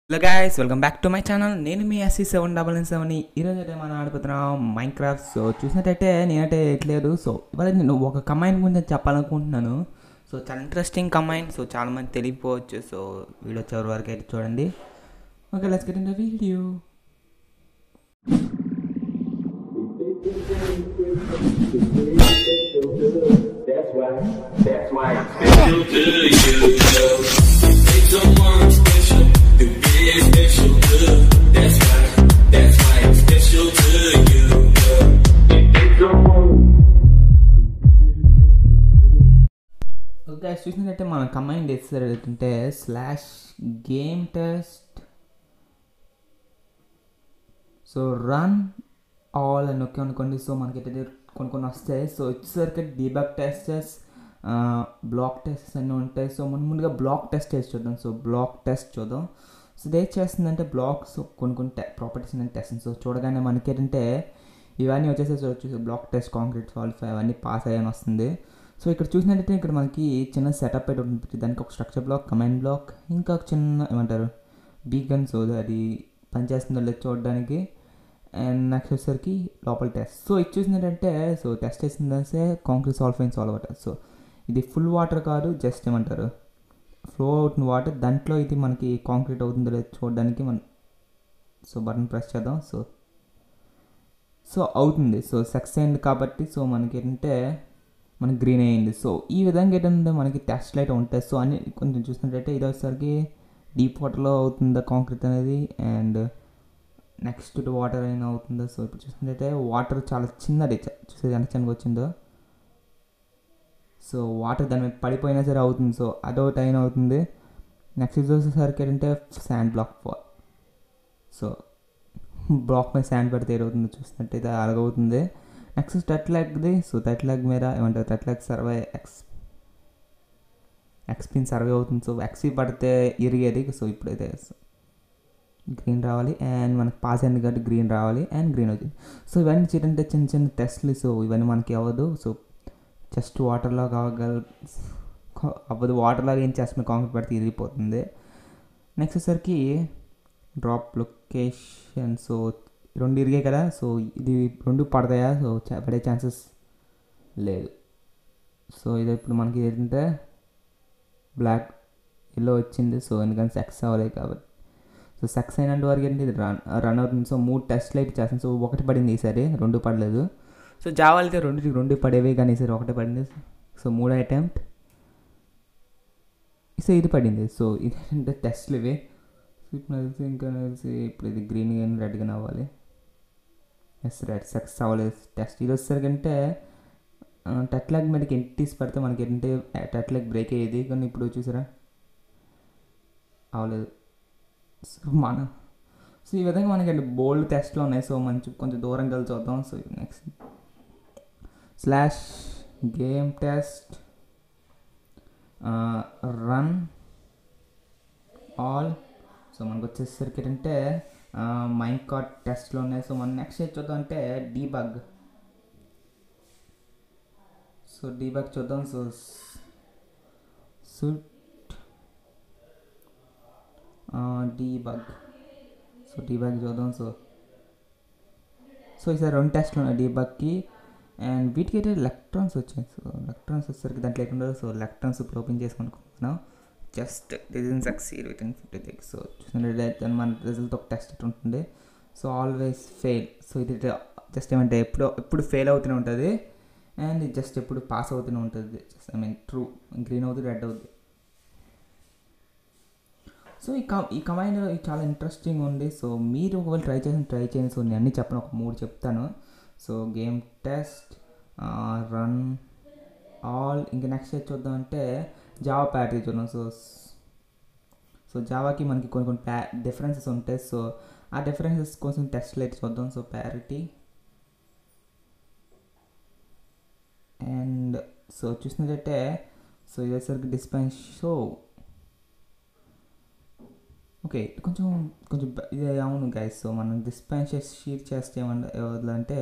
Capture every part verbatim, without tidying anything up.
Hello guys, welcome back to my channel. నేను మీ S G seven nine nine seven ఈరోజు అయితే మనం ఆడుతున్నాం మైన్క్రాఫ్ట్. సో చూసినట్టయితే నేనైతే ఎట్లేదు. సో ఇవాళ నేను ఒక కమాండ్ గురించి చెప్పాలనుకుంటున్నాను. సో చాలా ఇంట్రెస్టింగ్ కమాండ్. సో చాలా మంది తెలియకపోవచ్చు. సో వీడియో చివరి వరకు అయితే చూడండి. Okay, let's get in the video. That's why, that's why it's special to you. Make someone special, to be special to. That's why, that's why it's special to you. Make someone. Okay, చూసినట్టయితే మన command వేస్తారు ఏంటంటే slash game test. So run all అని ఒకే అనుకోండి. So మనకి కొన్ని కొన్ని వస్తాయి. సో వచ్చేసరికి డీబగ్ టెస్టెస్, బ్లాక్ టెస్ట్స్ అన్నీ ఉంటాయి. సో మనం ముందుగా బ్లాక్ టెస్ట్ వేసి చూద్దాం. సో బ్లాక్ టెస్ట్ చూద్దాం. సో ఇది ఏం చేస్తుందంటే బ్లాక్స్ కొన్ని కొన్ని ప్రాపర్టీస్ అనేది టెస్ట్. సో చూడగానే మనకి ఏంటంటే ఇవన్నీ వచ్చేసి వచ్చేసి బ్లాక్ టెస్ట్, కాంక్రీట్, సాలిఫై అవన్నీ పాస్ అయ్యని వస్తుంది. సో ఇక్కడ చూసినట్టయితే ఇక్కడ మనకి చిన్న సెటప్ అయితే ఉంటుంది. దానికి ఒక స్ట్రక్చర్ బ్లాక్, కమాండ్ బ్లాక్, ఇంకా ఒక చిన్న ఏమంటారు బీగన్. సో అది పనిచేస్తుందో లేదు చూడడానికి. అండ్ నెక్స్ట్ వచ్చేసరికి లోపల టెస్ట్. సో ఇది చూసినట్టంటే సో టెస్ట్ చేసిందంటే కాంక్రీట్, సాల్ఫైన్, సాల్వ్ వాటర్. సో ఇది ఫుల్ వాటర్ కాదు, జస్ట్ ఏమంటారు ఫ్లో అవుతుంది వాటర్. దాంట్లో ఇది మనకి కాంక్రీట్ అవుతుందో లేదు చూడడానికి మనం సో బటన్ ప్రెస్ చేద్దాం. సో సో అవుతుంది. సో సక్సెస్ అయింది కాబట్టి సో మనకి ఏంటంటే మనకి గ్రీన్ అయ్యింది. సో ఈ విధంగా ఏంటంటే మనకి టెస్ట్ లైట్ ఉంటాయి. సో అన్ని కొంచెం చూసినట్టయితే ఇది వచ్చేసరికి డీప్ వాటర్లో అవుతుందా కాంక్రీట్ అనేది, అండ్ నెక్స్ట్ వాటర్ అయినా అవుతుందో. సో ఇప్పుడు చూసినట్టయితే వాటర్ చాలా చిన్నది, చూసేది ఎంత చిన్నగా వచ్చిందో. సో వాటర్ దాని మీద పడిపోయినా సరే అవుతుంది. సో అదొకటి అయినా అవుతుంది. నెక్స్ట్ ఇది వచ్చేసరికి ఏంటంటే sand block fall. So block మీద శాండ్ పడితే ఏమవుతుందో చూసినట్టయితే అలాగవుతుంది. నెక్స్ట్ టెట్ లాగ్ది. సో టెట్ లాగ్ మీద ఏమంటారు టెట్ లాగ్ సర్వే ఎక్స్ ఎక్స్పిన్ సర్వే అవుతుంది. సో ఎక్స్పీ పడితే ఇరిగేది. సో ఇప్పుడైతే గ్రీన్ రావాలి, అండ్ మనకి పాస్ అయింది కాబట్టి గ్రీన్ రావాలి, అండ్ గ్రీన్ వచ్చింది. సో ఇవన్నీ ఏంటంటే చిన్న చిన్న టెస్ట్లు. సో ఇవన్నీ మనకి అవ్వదు. సో జస్ట్ వాటర్లో కావగల అవ్వదు. వాటర్లాగా ఏం చేస్తుంది కాంక్రీట్ పడితే ఇరిగిపోతుంది. నెక్స్ట్ వచ్చేసరికి డ్రాప్ లొకేషన్. సో రెండు ఇరిగాయి కదా. సో ఇది రెండు పడతాయా? సో పడే ఛాన్సెస్ లేదు. సో ఇది ఇప్పుడు మనకి ఏంటంటే బ్లాక్ ఎల్లో వచ్చింది. సో ఎందుకంటే సెక్స్ అవ్వలేదు కాబట్టి. సో సక్సెస్ అయినంత వరకు ఏంటి ఇది రన్ రన్ అవుతుంది. సో మూడు టెస్ట్లు అయితే చేస్తాను. సో ఒకటి పడింది ఈసారి, రెండు పడలేదు. సో జావా అయితే రెండుకి రెండు పడేవి, కానీ ఈసారి ఒకటే పడింది. సో మూడో అటెంప్ట్. సో ఇది పడింది. సో ఇదేంటే టెస్ట్లు ఇవి. సో ఇప్పుడు తెలిసి ఇంకా తెలిసి ఇప్పుడు ఇది గ్రీన్ కానీ రెడ్ కానీ అవ్వాలి. ఎస్ రెడ్ సక్సెస్ అవ్వలేదు టెస్ట్. ఇది వచ్చేసరికి అంటే టెట్ లాగ్ మీదకి ఎంటీస్ పడితే మనకి ఏంటంటే టెట్ లాగ్ బ్రేక్ అయ్యేది, కానీ ఇప్పుడు చూసారా అవ్వలేదు. సో మన సో ఈ విధంగా మనకి బోల్డ్ టెస్ట్లు ఉన్నాయి. సో మంచి కొంచెం దూరం కలిసి చూద్దాం. So next slash game test run all. So మనకు వచ్చేసరికి ఏంటంటే మైన్ కార్ట్ టెస్ట్లు ఉన్నాయి. సో మనం నెక్స్ట్ ఏం చూద్దాం అంటే డీబగ్. సో డీబగ్ చూద్దాం. సో సుట్ డీబగ్. సో డీబగ్ చూద్దాం. సో సో ఈసారి రెండు టెస్ట్లు ఉన్నాయి డీబగ్కి, అండ్ వీటికి అయితే ఎలక్ట్రాన్స్ వచ్చాయి. సో ఎలక్ట్రాన్స్ వచ్చేసరికి దాంట్లో లేకుండా. సో ఎలక్ట్రాన్స్ ఇప్పుడు ఓపెన్ చేసుకునుకుంటున్నాం. Just design succeed with in fifty six. So చూసినట్లయితే మన రిజల్ట్ ఒక టెస్ట్ ఇట్లా ఉంటుంది. So always fail. సో ఇది జస్ట్ ఏమంటే ఎప్పుడు ఎప్పుడు ఫెయిల్ అవుతూనే ఉంటుంది, అండ్ ఇది జస్ట్ ఎప్పుడు పాస్ అవుతూనే ఉంటుంది. Just I mean true, green అవుతుంది, రెడ్ అవుతుంది. సో ఈ కమ్ ఈ కమాండ్ చాలా ఇంట్రెస్టింగ్ ఉంది. సో మీరు ఒకవేళ ట్రై చేసి ట్రై చేయండి. సో నేను అన్నీ చెప్పను, ఒక మూడు చెప్తాను. So game test, run all, ఇంకా నెక్స్ట్ చూద్దాం అంటే జావా ప్యాటరీ చూద్దాం. సో సో జావాకి మనకి కొన్ని కొన్ని ప్యా డిఫరెన్సెస్ ఉంటాయి. సో ఆ డిఫరెన్సెస్ కోసం టెస్ట్లు అయితే చూద్దాం. సో ప్యారిటీ అండ్ సో చూసినట్టయితే సో ఇదేసరికి డిస్పెన్స్. సో ఓకే కొంచెం కొంచెం ఇది అవును గైస్. సో మనం డిస్పెన్స్ షీట్ చేస్తే ఏమంటే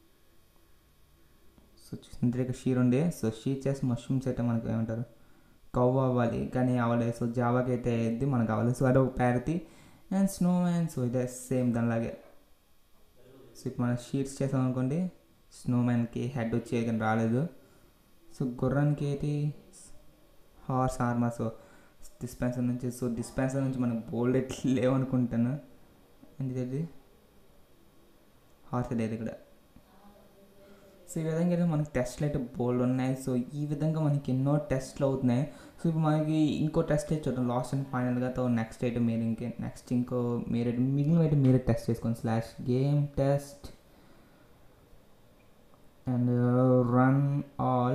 సో చూసినట్టు షీర్ ఉండే. సో షీట్ చేసి మష్రూమ్స్ అయితే మనకి ఏమంటారు కవ్ అవ్వాలి కానీ అవ్వలేదు. సో జావాకి అయితే అయ్యింది, మనకు అవ్వలేదు. సో అది ఒక parity. And snowman, so ఇదే సేమ్ దానిలాగే. సో ఇప్పుడు మనం షీట్స్ చేసాం అనుకోండి, స్నో మ్యాన్కి హెడ్ వచ్చి కానీ రాలేదు. సో గుర్రానికి ఏంటి హార్స్ ఆర్మర్. సో డిస్పెన్సర్ నుంచి సో డిస్పెన్సర్ నుంచి మనకు బోల్డ్ ఎట్లా లేవనుకుంటాను. అండ్ ఇదేది హార్స్ లేదు ఇక్కడ. సో ఈ విధంగా అయితే మనకి టెస్ట్లు అయితే బోల్డ్ ఉన్నాయి. సో ఈ విధంగా మనకి ఎన్నో టెస్ట్లు అవుతున్నాయి. సో ఇప్పుడు మనకి ఇంకో టెస్ట్ అయితే చూద్దాం లాస్ట్ అండ్ ఫైనల్గా. తో నెక్స్ట్ అయితే మీరు ఇంకే నెక్స్ట్ ఇంకో మీరే మిగిలిన అయితే మీరే టెస్ట్ చేసుకోండి. Slash game test and run all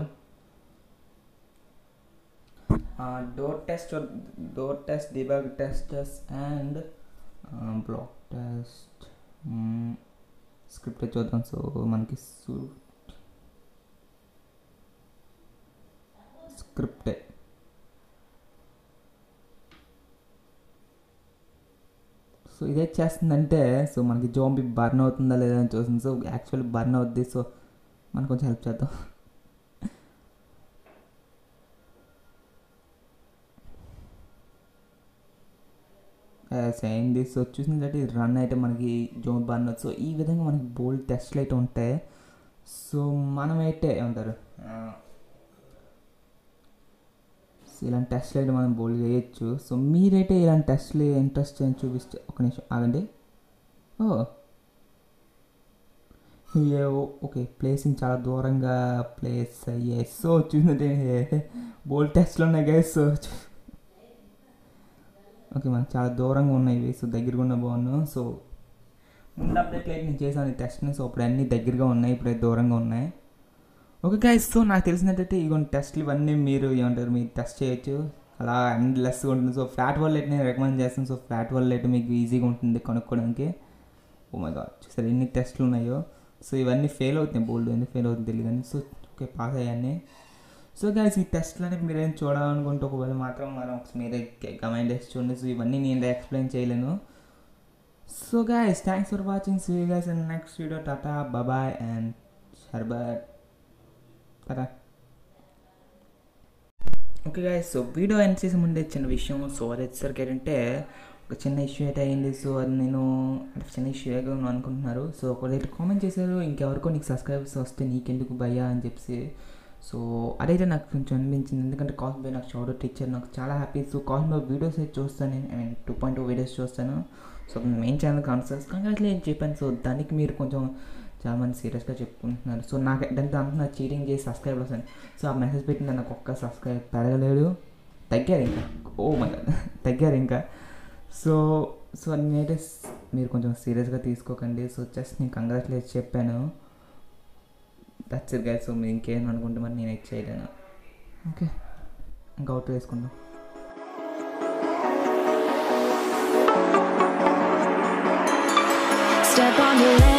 door test door test debug testers and block test script చూద్దాం. సో మనకి స్క్రిప్ట్ సో ఇదే చేస్తుందంటే సో మనకి జోంబీ బర్న్ అవుతుందా లేదా అని చూస్తుంది. సో యాక్చువల్లీ బర్న్ అవుద్ది. సో మనం కొంచెం హెల్ప్ చేద్దాం. అయింది. సో చూసినట్లయితే రన్ అయితే మనకి జోంబీ బర్న్ అవుతుంది. సో ఈ విధంగా మనకి బోల్డ్ టెస్ట్లు అయితే ఉంటాయి. సో మనమైతే ఏమంటారు ఇలాంటి టెస్ట్లు అయితే మనం బోల్డ్ చేయొచ్చు. సో మీరైతే ఇలాంటి టెస్ట్లు ఇంట్రెస్ట్ అని చూపిస్తే ఒక నిమిషం ఆగండి. ఓ ఓకే ప్లేసింగ్ చాలా దూరంగా ప్లేస్ అయ్యాయి. సో చూసినట్టే బోల్డ్ టెస్ట్లు ఉన్నాయి గైస్. సో ఓకే మనకు చాలా దూరంగా ఉన్నాయి. సో దగ్గరగా ఉన్న బాగున్నాను. సో ముందు అప్డేట్ అయితే నేను చేశాను ఈ టెస్ట్ని. సో ఇప్పుడు అన్నీ దగ్గరగా ఉన్నాయి, ఇప్పుడు దూరంగా ఉన్నాయి. ఓకే గైస్, సో నాకు తెలిసినట్టయితే ఇవన్నీ టెస్ట్లు ఇవన్నీ మీరు ఏమంటారు మీరు టెస్ట్ చేయొచ్చు. అలా ఎండ్లెస్గా ఉంటుంది. సో ఫ్లాట్ వాలెట్ నేను రికమెండ్ చేస్తాను. సో ఫ్లాట్ వాలెట్ మీకు ఈజీగా ఉంటుంది కొనుక్కోవడానికి. ఓ మై గాడ్ చూసారు ఎన్ని టెస్ట్లు ఉన్నాయో. సో ఇవన్నీ ఫెయిల్ అవుతున్నాయి, బోల్డ్ ఎందుకు ఫెయిల్ అవుతుంది తెలియదు కానీ. సో ఓకే పాస్ అయ్యాన్ని. సో గైస్ ఈ టెస్ట్లు అనేది మీరేం చూడాలనుకుంటే ఒకవేళ మాత్రం మనం మీరే కమెంట్ చేసి చూడండి. సో ఇవన్నీ నేను ఎక్స్ప్లెయిన్ చేయలేను. So guys thanks for watching. See you guys in next video. Tata bye and షర్బత్. కదా okay guys, so video end చేసే ముందే చిన్న విషయం. సో అది వచ్చేసరికి ఏంటంటే ఒక చిన్న ఇష్యూ అయితే అయింది. సో అది నేను అంటే చిన్న ఇష్యూగా అనుకుంటున్నారు. సో ఒకళ్ళు కామెంట్ చేశారు ఇంకెవరికో నీకు సబ్స్క్రైబర్స్ వస్తే నీకెందుకు భయ్యా అని చెప్పి. సో అదైతే నాకు కొంచెం అనిపించింది, ఎందుకంటే కాస్ట్బై నాకు షౌట్ అవుట్ ఇచ్చారు, నాకు చాలా హ్యాపీ. సో కాస్ట్బై వీడియోస్ అయితే చూస్తాను నేను, I mean two point two videos చూస్తాను. సో మెయిన్ ఛానల్ కాన్సర్స్ కంగ్రాచులేట్ చెప్పాను. సో దానికి మీరు కొంచెం చాలామంది సీరియస్గా చెప్పుకుంటున్నారు. సో నాకు దాంతో అంటున్నారు చీటింగ్ చేసి సబ్స్క్రైబ్ వస్తాను. సో ఆ మెసేజ్ పెట్టిన నాకు ఒక్క సబ్స్క్రైబ్ పెరగలేడు, తగ్గారు ఇంకా. ఓ మై గాడ్ తగ్గారు ఇంకా. సో సో నేనైతే మీరు కొంచెం సీరియస్గా తీసుకోకండి. సో జస్ట్ నేను కంగ్రాచులేట్ చెప్పాను, దట్స్ ఇట్ గైస్. సో మీరు ఇంకేం అనుకుంటే మరి నేను అయితే చేయలేను. ఓకే ఇంకా అవుట్ వేసుకుందాం. Step on the land.